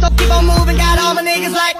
keep on moving, got all my niggas like